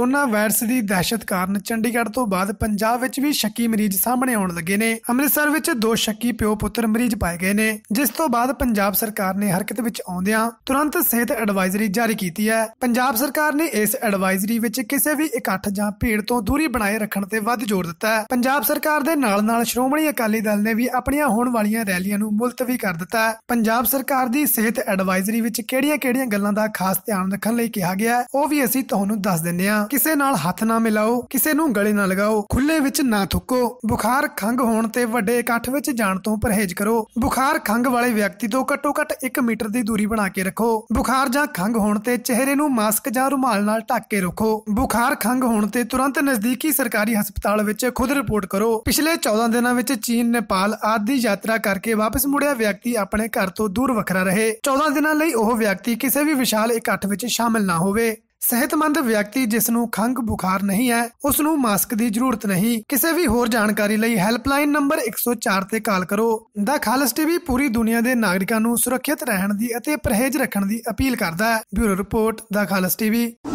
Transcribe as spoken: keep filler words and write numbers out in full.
Corona virus की दहशत कारण चंडीगढ़ तो बाद पंजाब विच भी शक्की मरीज सामने आउण लगे ने। अमृतसर विच दो शक्की प्यो पुत्र मरीज पाए गए ने, जिस तो बाद पंजाब सरकार ने हरकत विच आउंदियां तुरंत सेहत एडवाइजरी जारी की है। पंजाब सरकार ने इस एडवाइजरी विच किसी भी इकट्ठ जां भीड़ तो दूरी बनाए रखण ते वध जोर दिता है। पंजाब सरकार दे नाल नाल श्रोमणी अकाली दल ने भी अपणियां होण वालीआं रैलियां नूं मुलतवी कर दिता है। पंजाब सरकार दी सेहत एडवाइजरी विच किहड़ियां-किहड़ियां गल्लां दा खास ध्यान रखण लई कहा गया है, ਉਹ ਵੀ ਅਸੀਂ ਤੁਹਾਨੂੰ ਦੱਸ ਦਿੰਦੇ ਹਾਂ। ਕਿਸੇ ਨਾਲ ਹੱਥ ਨਾ ਮਿਲਾਓ, ਕਿਸੇ ਨੂੰ ਗਲੇ ਨਾ ਲਗਾਓ, ਖੁੱਲੇ ਵਿੱਚ ਨਾ ਥੁੱਕੋ, ਬੁਖਾਰ ਖੰਘ ਹੋਣ ਤੇ ਵੱਡੇ ਇਕੱਠ ਵਿੱਚ ਜਾਣ ਤੋਂ ਪਰਹੇਜ਼ ਕਰੋ। ਬੁਖਾਰ ਖੰਘ ਵਾਲੇ ਵਿਅਕਤੀ ਤੋਂ ਘੱਟੋ ਘੱਟ ਇੱਕ ਮੀਟਰ ਦੀ ਦੂਰੀ ਬਣਾ ਕੇ ਰੱਖੋ। ਬੁਖਾਰ ਜਾਂ ਖੰਘ ਹੋਣ ਤੇ ਚਿਹਰੇ ਨੂੰ ਮਾਸਕ ਜਾਂ ਰੁਮਾਲ ਨਾਲ ਢੱਕ ਕੇ ਰੱਖੋ। ਬੁਖਾਰ ਖੰਘ ਹੋਣ ਤੇ ਤੁਰੰਤ ਨਜ਼ਦੀਕੀ ਸਰਕਾਰੀ ਹਸਪਤਾਲ ਵਿੱਚ ਖੁਦ ਰਿਪੋਰਟ ਕਰੋ। ਪਿਛਲੇ ਚੌਦਾਂ ਦਿਨਾਂ ਵਿੱਚ ਚੀਨ, ਨੇਪਾਲ ਆਦਿ ਦੀ ਯਾਤਰਾ ਕਰਕੇ ਵਾਪਸ ਮੁੜਿਆ ਵਿਅਕਤੀ ਆਪਣੇ ਘਰ ਤੋਂ ਦੂਰ ਵੱਖਰਾ ਰਹੇ। ਚੌਦਾਂ ਦਿਨਾਂ ਲਈ ਉਹ ਵਿਅਕਤੀ ਕਿਸੇ ਵੀ ਵਿਸ਼ਾਲ ਇਕੱਠ ਵਿੱਚ ਸ਼ਾਮਿਲ ਨਾ ਹੋਵੇ। सेहतमंद व्यक्ति जिसनूं खंघ बुखार नहीं है उसनूं मास्क की जरूरत नहीं। किसी भी होर जानकारी लई हैल्पलाइन नंबर एक सौ चार ते कॉल करो। द खालस टीवी पूरी दुनिया के नागरिकों नूं सुरक्षित रहण दी अते परहेज रखण दी अपील करदा है। Bureau report the Khalsa TV.